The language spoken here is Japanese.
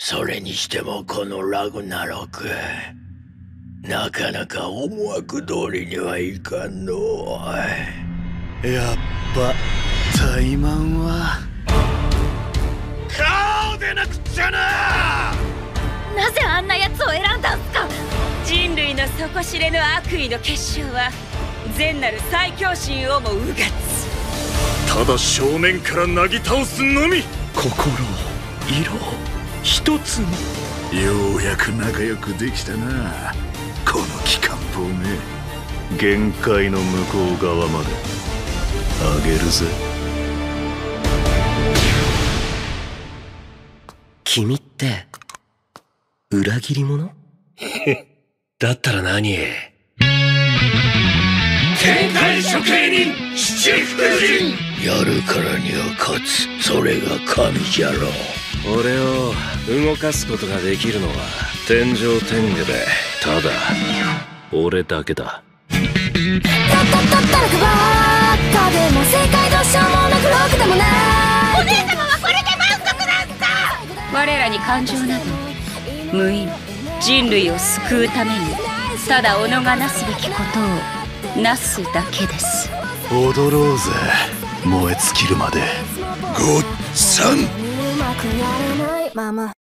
それにしてもこのラグナロク、なかなか思惑通りにはいかんの。 やっぱ怠慢は顔でなくっちゃな。 なぜあんなやつを選んだんすか。 人類の底知れぬ悪意の結晶は善なる最強心をもうがつ。 ただ正面からなぎ倒すのみ。心色一つに。ようやく仲良くできたな、この機関砲め。限界の向こう側まであげるぜ。 君って裏切り者？だったら何？ 天界処刑人七福神。やるからには勝つ、それが神じゃろう。 俺を動かすことができるのは天上天下でただ俺だけだ。 たったらくばーかでも正解どうしようもなくロークでもない。お姉様はこれで満足なんだ。 我らに感情など無意味。人類を救うためにただ己がなすべきことをなすだけです。 踊ろうぜ、燃え尽きるまで。ごっつぁん。